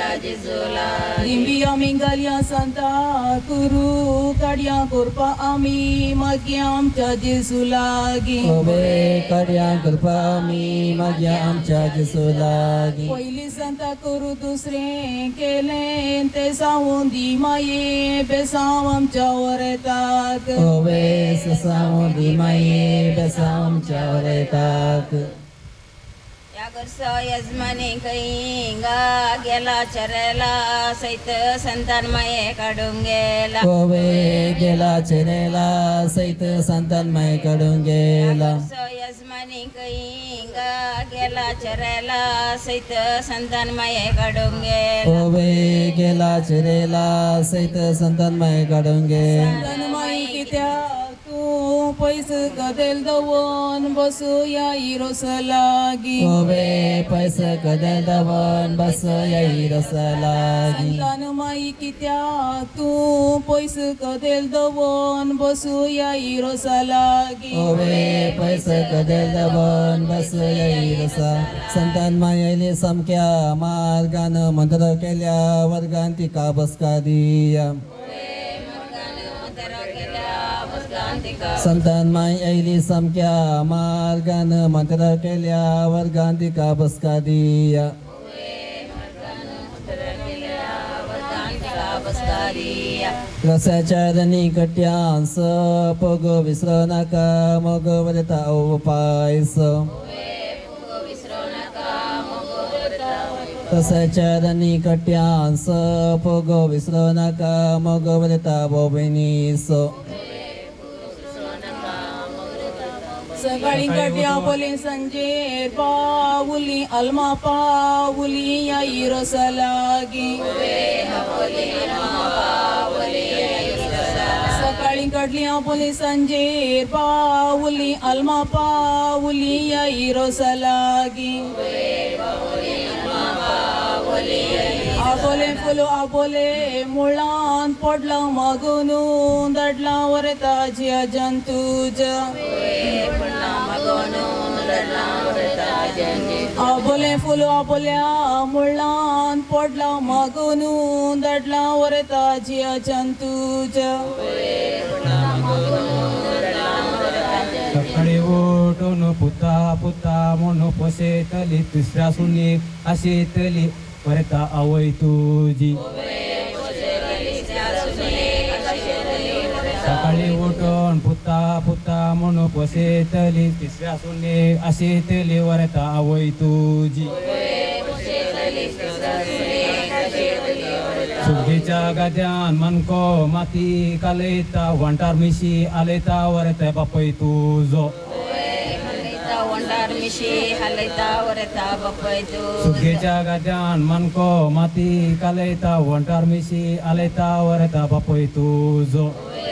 Rimbia mingalia santa kuru kadia kurpa ami magyam caji sulagi. Obe kadia kurpa ami magyam caji sulagi. Poili santa kuru dusre kelen te saundi maye besavam chawaretak. Obe sasamundi maye besam chawaretak. यागरसो यजमानी कईंगा गेला चरेला सहित संतानमय काढून गेला. ओवे गेला चरेला सहित संतानमय काढून गेला. यागरसो यजमानी कईंगा गेला चरेला सहित संतानमय काढून गेला. ओवे गेला चरेला सहित संतानमय काढून गेला. संतानमय कित्या तू पैस कदेल दवन बसू या इरोसलागी. ओवे पैसा कदेल दवन बस याई रसलागी. संतानमय कित्या तू पैस कदेल दवन बसू या इरोसलागी. ओवे पैसा कदेल दवन बस याई रसा. संतान मायले समक्या मार्गानं मंत्र केल्या वर्गांती का बसका दिया. संतान माय ऐली समक्या मार्गानं मंत्र केल्या वर्गांती का बसका दिया. रसाच्या रणी कट्यांस पग विसरू नका मग वरता पायस. रसाच्या रणी कट्यांस पग विसरू नका मग वरता बहिणीस. सकाळी कट्या बोले संजे पाऊली अलमा पाऊली या इरोसलागी. सकाळी कडलिया बोले संजे पाऊली अलमा पाऊली या इरोसलागी. आबोले फुलो आबोले मुळान पडला मागून दडला वरता जिया जंतूज. आबोले फुलो आबोल्या मुळान पडला मागून दडला वरता जिया जंतूज. सकाळी उठून पुता पुता म्हणून पोसेतली तिसऱ्या सुनी असेतली परता आवय तुझी. सकाळी उठून पुता पुता म्हणून पोसेतली तिसऱ्या सुनी असेतली वरता आवय तुझी. सुगीच्या गाद्यान मनको माती कालयता वंटार मिशी आलयता वरता बापय तुझो. सुगीच्या गाद्यान मनको माती कालयता वंटार मिशी आलयता वरता बापय तुझो.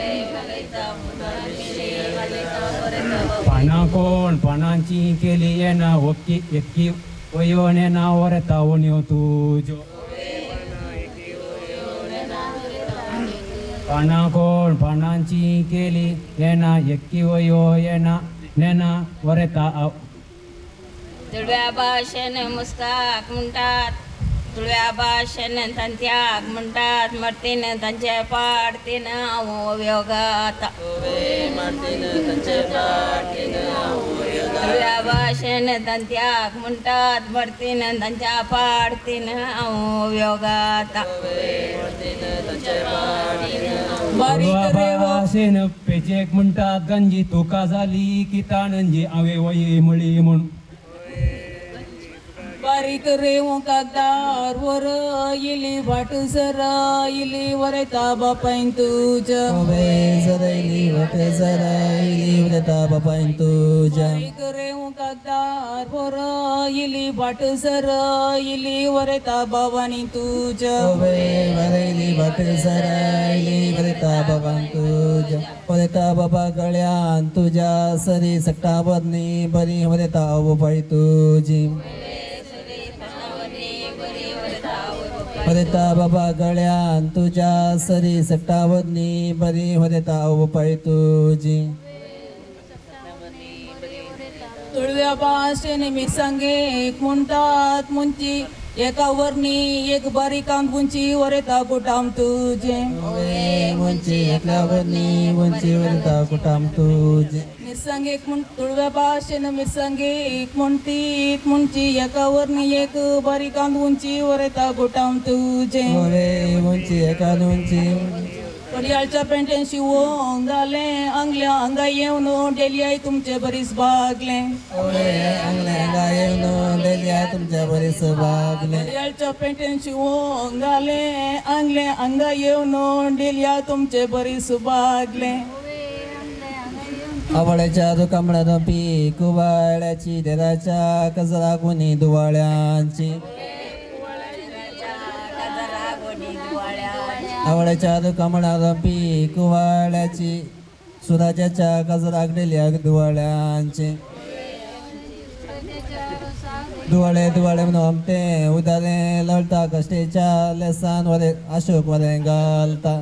पाना कोण पानांची केली येना वक्की एक्की वयोने ना वरता वण्यो तुझो. पाना कोण पानांची केली येना एक्की वयो येना नेना वरता. तुळव्या भाषण मुस्काक म्हणतात. तुळव्या भाषण तंत्याक म्हणतात. मरतीन तांचे पाडतीन योगात. तुळव्या भाषण तंत्याक म्हणतात. मरतीन तांच्या पाडतीन योगात. भाषण पेचेक म्हणतात. गंजी तुका झाली की ताणंजी आवे वये मळी म्हण. बारीक रेवो कागदार वर इली वाट जरा इली वरता बापाइन तुझ. ओवे जरैली वट जरैली वरता बापाइन तुझ. बारीक रेवो कागदार वर इली वाट जरा इली वरता बाबानी तुझ. ओवे वरैली वट जरैली वरता बाबान तुझ. वरता बाबा गळ्यान तुझ्या सरी सकटा बदनी बरी वरता बापाई तुझी. वरता बाबा गळ्यान तुझ्या सरी सकटावदनी बरी वरता बापाई तुझी. तुळव्या भाषेने मी सांगे म्हणतात मुंची एका वर्णी एक बारी कांदुंची वरेता कुटाम तुझे ओवे मुंची एकल्या वरनी उंची वरता कुटाम तुझे मिरसांग एक म्हण तुळव्या भाषेन मिरसांग एक म्हणती मुंची एका वर्णी एक बारी कांदुंची वरेता कुटाम तुझे ओवे मुंची एका उंची कडियाळच्या पेंटेन शिवून घाले अंगल्या अंगा येऊन डेली आई तुमचे बरीच भागले ओवे अंगल्या गायन देल्या तुमच्या बरीच भागले कडियाळच्या पेंटेन शिवून घाले अंगले अंगा येऊन डेली तुमचे बरीच भागले आवळ्याच्या दुकामळ्यात पीक कुवाळ्याची देराच्या कजरा कोणी दुवाळ्यांची आवळ्याच्या दुकामळ्यात पीक कुवाळ्याची सुराच्या कजराकडेल्या दुवाळ्यांची दुवाळे दुवाळे म्हणून आमते उदारे लढता कष्टेच्या लेसान वरे अशोक वरे घालता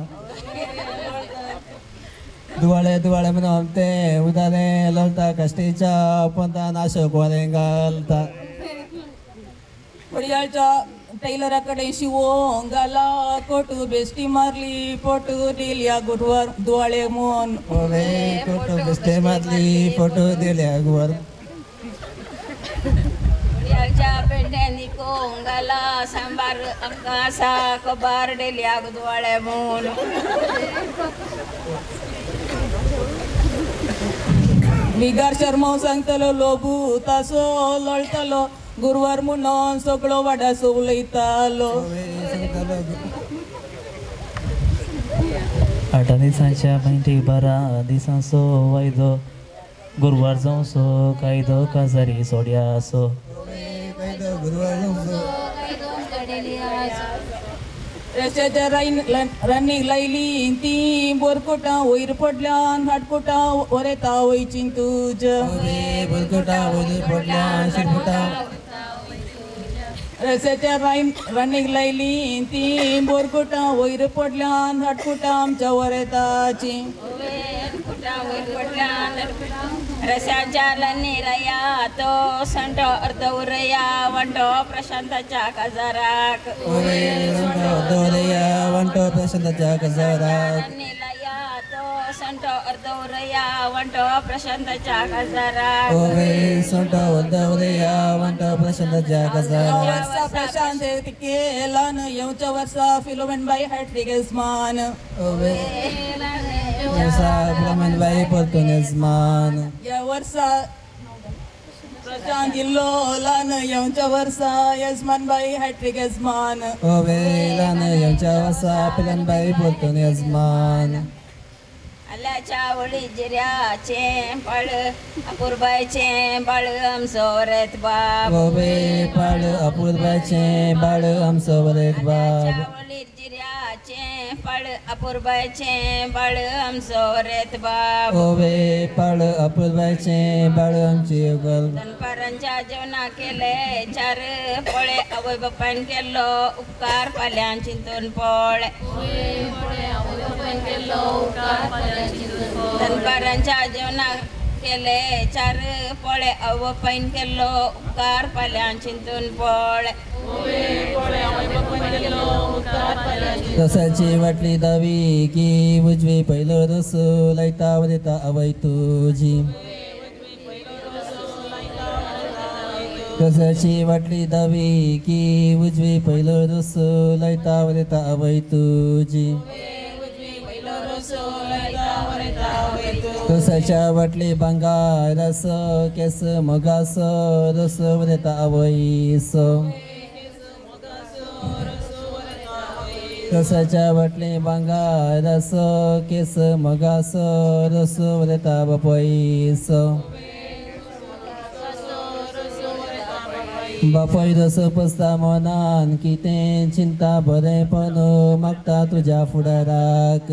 दुवाळे दुवाळे म्हणून आमते उदारे लढता कष्टेच्या पंतान अशोक वरे घालता कडियाळच्या टेलराकडे शिवून घाला कोटू बेस्टी मारली पोटू दिल्या गुटवर दुवाळे मोन ओवे फोटो बेस्टे मारली फोटो दिल्या वर याच्या पेंड्यानी कोंगाला सांबार अंकासा कबार डेल्या गुदवाळ्या मूल बिगार शर्मा सांगतलो लोबू तासो लळतलो गुरुवार म्हणून सगळो वाडासो उलयतालो आठ दिसांच्या पैंटी बारा दिसांचो वायदो गुरुवार जावंसो कायदो काजारी सोड्यासो रस्त्याच्या रान्नीक लायली ती बोरकोटा वयर पडल्यान हाटकोटा वरेता वयची तुज बोलकोटा वयर पडल्या शिरपुटा रस्त्याच्या रान्नीक लायली ती बोरकोटा वयर पडल्यान हाटकोटा आमच्या वरेताची रस्याच्या लन्नीरया तो संट अर्ध उरया वंटो प्रशांताच्या काजाराक दोरया वंटो प्रशांताच्या कजराक लन्नीलया तो संट अर्ध उरया वंटो प्रशांताच्या काजाराक ओवे सोंटो दोरया वंटो प्रशांताच्या कजराक वर्षा प्रशांत केला न येवच्या वर्षा फिलोमेन बाई हॅट्रिक मान ओवे प्रमाण बाई परतून मान या वर्षा प्रशांत जिल्लो लन येवच्या वर्षा यजमान बाई हॅट्रिक यजमान ओवे लान यांच्या वसा पिलन बाई परतून यजमान आल्याच्या वळी जिऱ्याचे पळ अपूर्बायचे बाळ आमचोरेत बाब ओवे पाड अपूर्वाचे बाळ आमचं वरेत बाब वळी जिऱ्याचे पळ अपूर्बायचे बाळ आमचोरेत बाब ओवे पाड अपूर्वाचे बाळ आमची योगल दनपारांच्या जेवणा केले चार पोळे आवय बापान केलो उपकार फाल्यां चिंतून पोळे दनपारांच्या जेवणा केले चार पोळे आवय बापान केलो उपकार फाल्यां चिंतून पोळे रसाची वाटली दावी की उजवी पहिलं रस लायता वरेता अवय तुझी रसाची वाटली दावी की उजवी पहिलं रस लायता वरेता अवय तुझी रसाच्या वाटली बांगार रस केस मगास रस वरेता अवयस रसाच्या वाटली बांगार रस केस मगास रस वरेता बापयस बापय रस पसता मनान कितें चिंता बरेपण मागता तुझ्या फुडाराक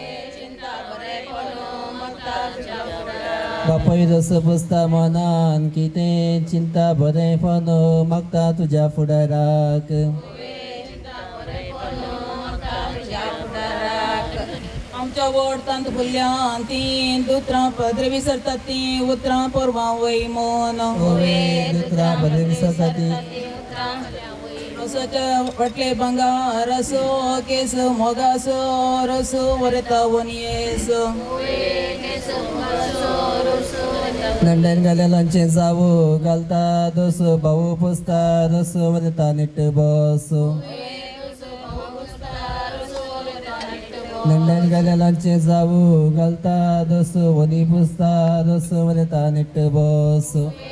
बापय रस पसता मनान कितें चिंता बरेपण मागता तुझ्या फुडाराक आमच्या वड तांत फुल्ल्यान ती दुत्रां पदर विसरतात ती उतरां परवां वय मोन ओवे दुसरा बरे विसरता ती रसोच्या वाटले बंगार असो केस मोगासो रसो वरता वनियेस लंडन घालेलांचे जावो घालता दोस भाऊ पुसता रस वरता नीट बस लंडन घालेलांचे जावो घालता दोस वनी पुसता रस वरता नीट बस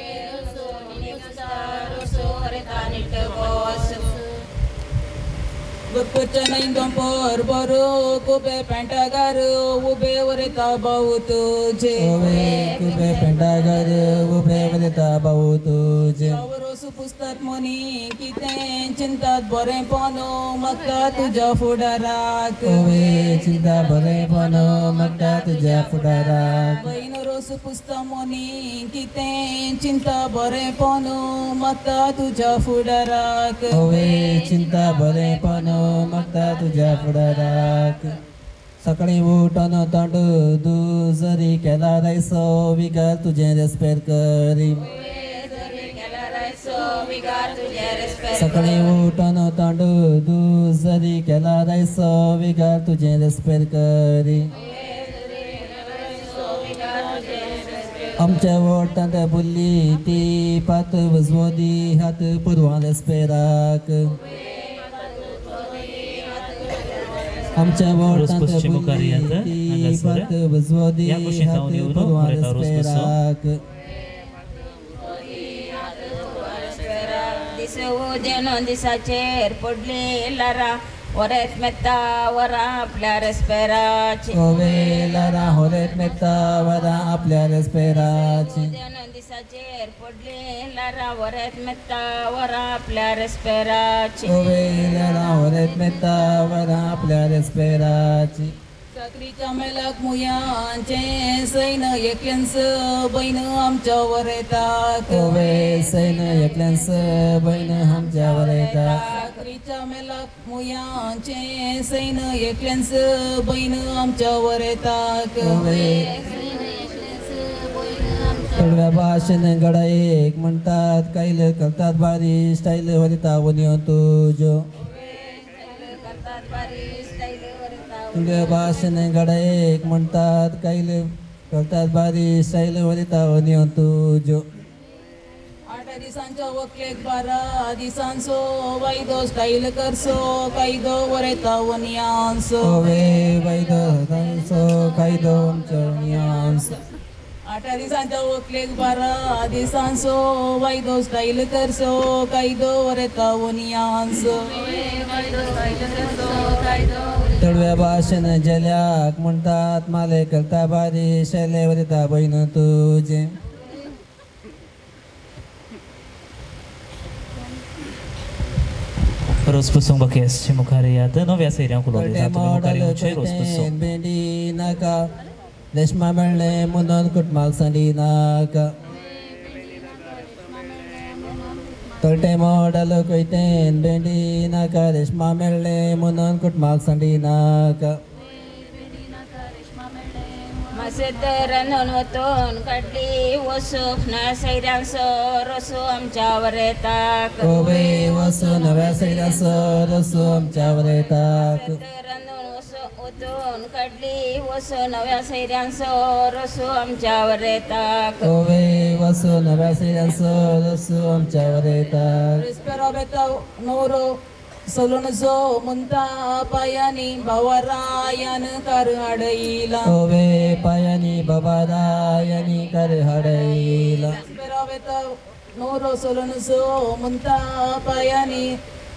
Berpecah dompor baru kube pentagar ube warita bau tuje ओवे कुबे पेंटागर उबे वरता भाऊ तुझे Saurus pustat moni kite cintat bore pono makta tuja fudarak ओवे चिंता बरे पण मगता तुझ्या फुडाराक Bainurus pusta moni kite cinta bore pono makta tuja fudarak ओवे चिंता बरे पण मगता तुझ्या फुडाराक सकाळी उठून तोंड दुजरी केला रायसो विकार तुझे रेस्पेर करी सकाळी उठून तोंड दुजरी केला रायसो विकार तुझे रेस्पेर करी आमच्या ओटांत बुल्ली ती पात वजवोदी हात पुरवा रेस्पेराक आमच्या ओटांत पश्चिम बुल्ली कार्यात ती हांगासर पात वजवोदी या कुशीन हात जावन येवन पुरवा बरयता रोस बसो. रेस्पेराक दिसाचेर पडली लारा वरेत मेत्ता वरा आपल्या रेस्पेराची ओवेलारा होरेत मेत्ता वरा आपल्या रेस्पेराची दिसाचेर पडली लारा वरेत मेत्ता वरा आपल्या रेस्पेराची ओवेलारा होरेत मेत्ता वरा आपल्या रेस्पेराची साकरीच्या मेलाक मुयांचे सैन एकलेंस बैन आमच्या वर येतात ओवे सैन एकल्यास बहीण आमच्यावर येतात साकरीच्या मेलाक मुयांचे सैन एकलेंस बैन आमच्या वर येतात ओवे कडव्या भाषेन गडा एक म्हणतात कायल करतात बारी स्टाईल वरिता वनियो तुझो कडव्या भाषेन गडा एक म्हणतात कायल करतात बारी स्टाईल वरिता वनियो तुझो 8 दिसांच्या वकलेक 12 दिसांचो वायदो स्टाईल करसो कायदो वर येता वनियांसो ओवे वैद सो कायदो आमचो नियांस 8 दिसांच्या वकलेक 12 दिसांचो वायदो स्टाईल करसो कायदो वर येता वनियांसो तळव्या भाषेन जेल्याक म्हणतात माले करता बारी शैले वरिता बहीण तुझे Rozpusong bakies ci mukariat नव्या सैऱ्यां कुलोले कळटे जातो मुखारी मॉडल उंचे rozpusong कळटे भेंडी नाका रेशमा मेळ्ळे म्हणून कुटमाल सांडी नाका कळटे मॉडल कळटेन भेंडी नाका रेशमा मेळ्ळे म्हणून कुटमाल सांडी नाका मासेतर रांदून वतून काडली वसूख ना सैऱ्यांचो रसो आमच्या वर येतात ओवे वसो नव्या सैरासो रसो आमच्यावर येतात रांदून वतून काडली वसो नव्या सैऱ्यांचो रसो आमच्या वर येतात ओवे वसो नव्या सैरासो रसो आमच्यावर येतात Espero beta noro सलून जो म्हणता पायानी भावारायान कार हाडईला ओवे पायानी बाबारायानी कर हाडईला Espero beta noro सलून जो म्हणता पायानी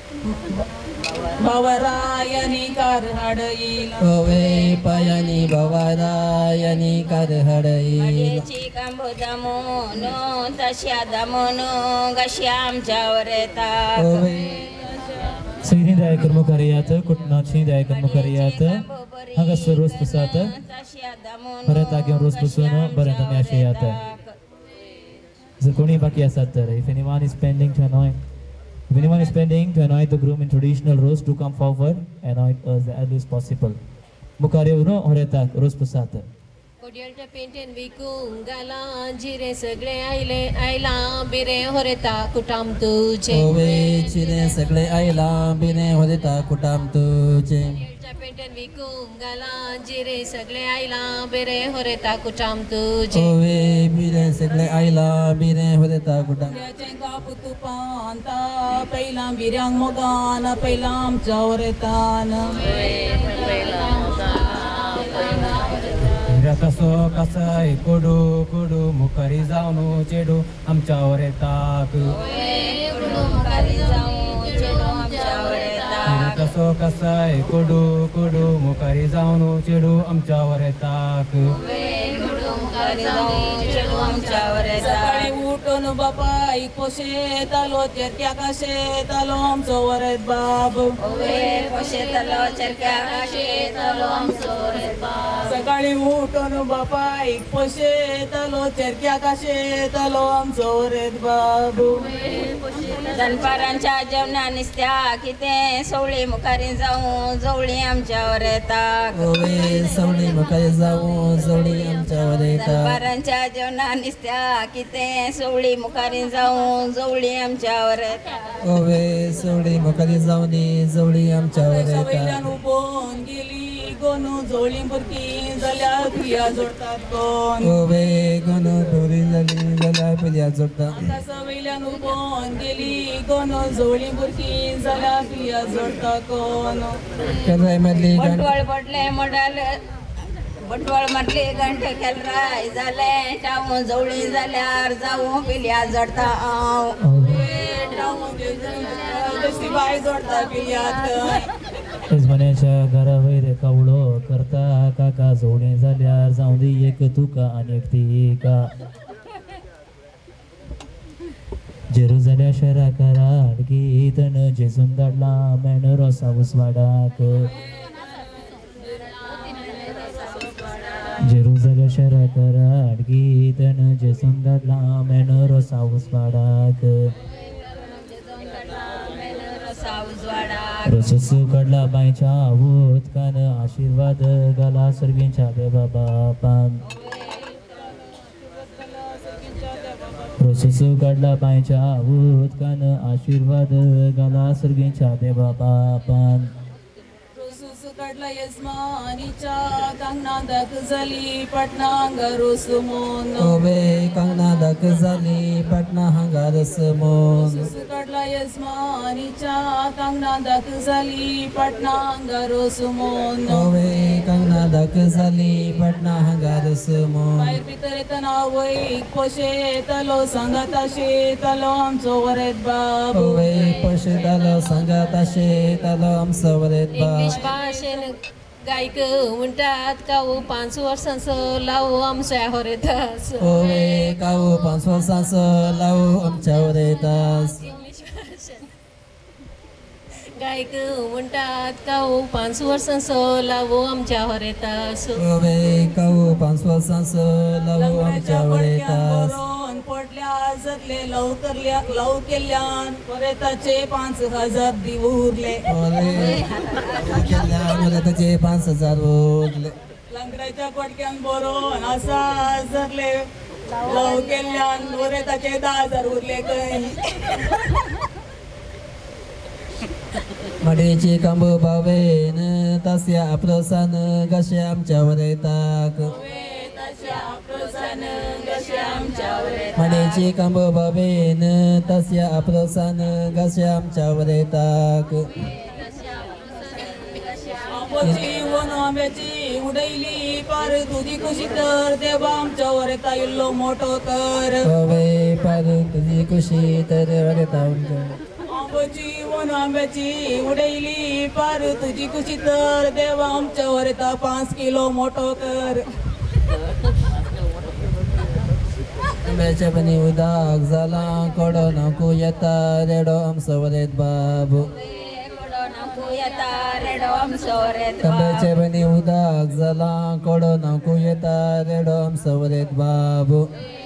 भावारायानी कार हाडईला ओवे पायानी बाबारायानी कर हाडईला माडयेची कांबो दामून तश्या दामून गश्या आमच्या वर येतात ओवे सैरी दाय कर्मकार्यात कुटनाची दाय कर्मकार्यात हांगासर rozpusat परत आगे rozpusun बरें आमी आशयात जर कोणी बाकी आसात तर if anyone is pending to anoint the groom in traditional roles to come forward anoint as early as possible मुखार येवन होरेतात rozpusat कोडियलच्या पेंटेन विकूंक गाला जिरे सगळे आयले आयला बिरे होरेता कुटाम तुझे ओवे चिरे सगळे आयला बिने होता कुटाम तुझे कोडियलच्या पेंटेन विकूंक गाला जिरे सगळे आयला बिरे होरेता कुटाम तुझे ओवे बिरे सगळे आयला बिने होता कुटाम बिऱ्याचें काप तुपांता पैलां बिऱ्यांक मोगान पैलां आमच्या वरेतान कसो कसाय कोडू कोडू मुखारी जावन चेडू आमच्यावर येताक कसो कसाय कोडू कोडू मुखारी जावन चेडू आमच्यावर येताक सकाळी उठून बापायक पोशेतालो चेरक्याक शेतालो आमचो वरेत बाब सकाळी उठून बापायक पोशेतालो चेरक्याक शेतालो आमचो वरेत बाब दनपारांच्या जेवणा निसत्या कितें सवळी मुखारी जावं जवळी आमच्यावर येता ओवे सवळी मुखारी जाऊन सवळी आमच्यावर येता दनपारांच्या जेवणा निसत्या कितें सवळी मुखारी जावं जवळी आमच्यावर येता ओवे सवळी मुखारी जावनी जवळी आमच्यावर सवयल्यान येता उबोन गेली गोनू जोळी भुरकी जाल्यार तुया जोडतात कोण ओवे गणू ढोरी जाली जाल्यार पिल्या जोडटा आता सवयल्यान उबोन गेली गोनू जोळी भुरकी जाल्यार तुया जोडता कोण केन्नाय मदली बटवळ पडले मोडाल बटवळ म्हटली गंठ केलराय जाले टाव जवळी जाल्यार जावं पिल्या जोडता हांव बाय जोडता पिल्यात यजमान्याच्या घरा वैर कावळो करता काका जोडे जाल्यार जाऊ दे एक तुका आणि एक तिका जेरुजाल्या शहरा कराड गीतन जेजून धाडला मेण रोसा उसवाडाक जेरुजाल्या शहरा कराड गीतन जेजून धाडला मेण रोसा उसवाडाक रसस कडला बायच्या उदकान आशीर्वाद गाला सर्गींच्या देवा बापान रसस कडला बायच्या उदकान आशीर्वाद गाला सर्गींच्या देवा बापान रोसूस काढला यजमानीच्या कांगणांदाक जाली पटनांग रोसमोन ओवे कांगना दाख जाली पटना हांगार समोन रोसूस काढला यजमानीच्या कांगणांदाक जाली पटनांग रोसमोन ओवे कांगना दाख जाली पटना हांगार समोन भायर भितर येतना वैक पोशेतलो सांगाता शेतलो आमचो वरेत बाब ओवे पशेतालो सांगात शेतालो आमचो वरेत इंग्लिश बाप भाशेन गायक म्हणटात काऊ 5 वर्सांचो लावू आमच्या होरेतास ओवे काऊ 5 वर्सांचो लावू आमच्या वरेतास इंग्लिश भाशेन गायक म्हणटात काऊ 5 वर्सांचो लावू आमच्या होरेतास ओवे काऊ 5 वर्सांचो लावू आमच्या वरेतास बरोवन पडल्या जातले लव केल्यान वरेताचे 5,000 दिव उरले ओरे केल्यान वरेताचे 5,000 उरले लंगड्याच्या कोटक्यान बरोवन आसा जातले लव केल्यान वरेताचे 10,000 उरले खंय मडेची कांब बावेन तास्या प्रोसान कशे आमच्या वरेताक मडेची कांब बावेन तास्या प्रोसान कशे आमच्या वरेताक आंबोची वन आंब्याची उडयली पार तुझी खुशी तर देवा आमच्या वरेता इल्लो मोठो कर ओवे पार तुझी खुशी तर वरेता आंबोची वन आंब्याची उडयली पार तुझी खुशी तर देवा आमच्या वरेता 5 किलो मोठो कर आंब्याच्या बनी उदाक जाला कडो नको येता रेडो आमचो वरेत बाबू आंब्याच्या बनी उदाक जाला कडो नको येता रेडो आमचो वरेत बाबू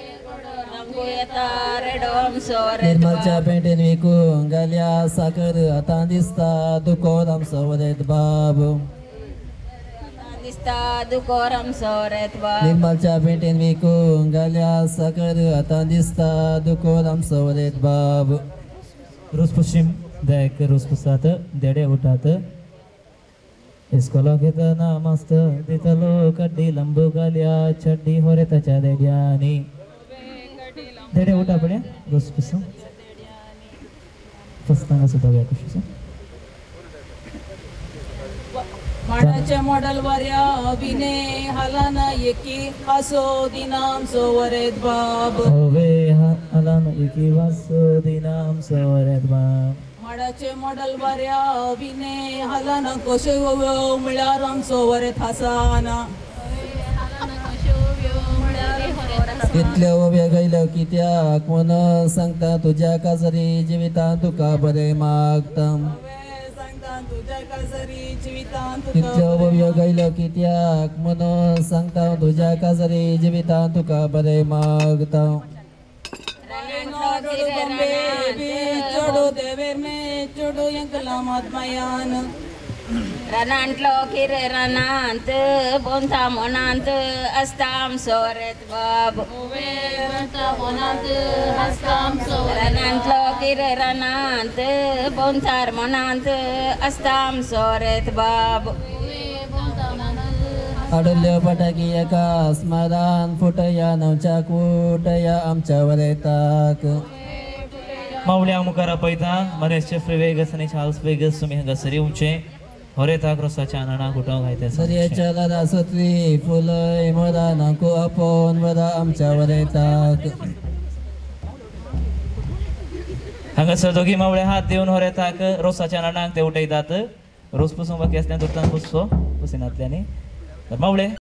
निर्मलच्या पेंटेन विकूंक घाल्या साकर आतां दिसता दुकोर आमचो वरेत बाबू दिसता दुकोरम सोरेत बाब निर्मलच्या भेटेन विकून गाल्या सकळ आता दिसता दुकोरम सवरेत बाब रोज पश्चिम दायक रोज पुसात देडे उठात इस्कोला घेताना मस्त दितलो कड्डी लंबू गाल्या चड्डी होरे त्याच्या देड्यानी देडे उठा पड्या रोज पुसून पस्ताना सुद्धा व्या खुशीचं माडाच्या मॉडल वाऱ्या अभिने हालाना एकी हसो दिनाम सोवरेत बाब होवे हालान एकी वासो दिनाम सवरेत बाब माडाचे मॉडल वाऱ्या अभिने हालाना कशे मिळाराम सोवरेत हसाना इतल्या उभ्या गैल कित्याक मन सांगता तुझ्या काजरी जिवितां तुका बरे मागतां सांगता तुझ्या काजरी जीवितांत इतल्या उभ्या गैल कित्याक मन सांगता तुझ्या काजरी जिवितां तुका बरे मागतां चोडो देवेर में चोडो यंकला मातमायान रनांतलो किरे रनांत बोंथा मोनांत अस्ताम सोरेत बाब रनांतलो किरे रनांत बोंथार मोनांत अस्ताम सोरेत बाब आडल्य पटाकी एका स्मरान फुटया नवच्या कुटया आमच्या वरेताक मावळ्या मुखार पळयता मरेसचे फ्री वेगस आनी चार्ल्स वेगस तुमी हांगा सरी उंचे होरे ताक रोसाच्या आनंदाक घुटो घायते सर्याच्या लारा सतली फुलय मरा नाको आपोन वरा आमच्या वरेताक हांगासर दोगी मावळे हात देऊन होरे ताक रोसाच्या आनंदाक ते उठयतात रोस पुसून बाकी आसल्यान तुरतान पुसचो पुसिनातल्यानी मावळे